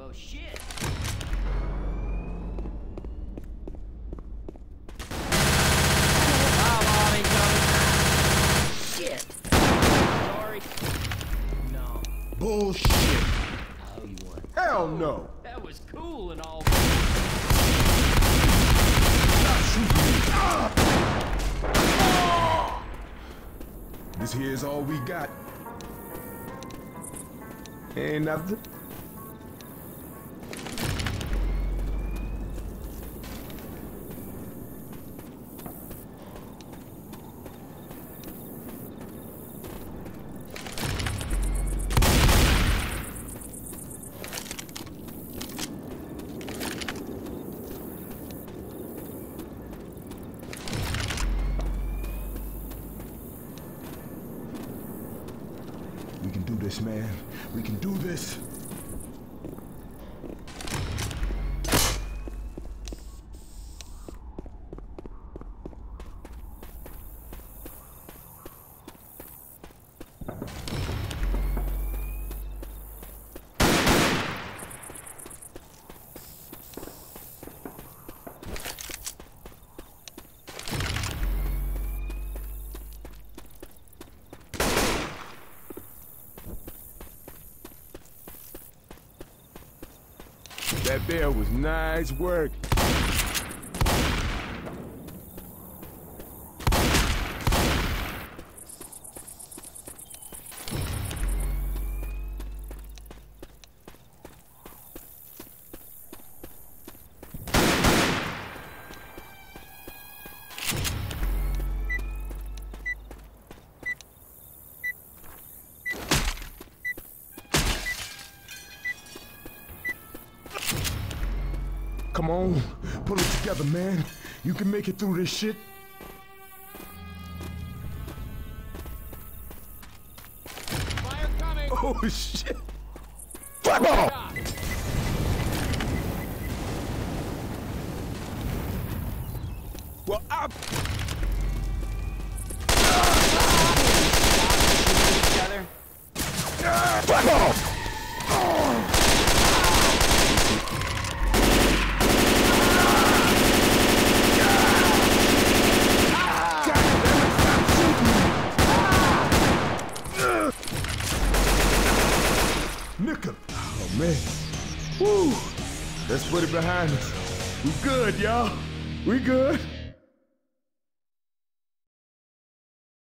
Oh shit! Shit! Sorry. No. Bullshit. Oh, you won. Hell no. That was cool and all. Stop shooting me. This here's all we got. Ain't nothing. We can do this, man. We can do this. That there was nice work. Come on, pull it together, man. You can make it through this shit. Fire coming! Oh, shit. Fuck off! Well, I'm... Together. Fuck off! Nickel. Oh, man. Woo. Let's put it behind us. We good, y'all. We good.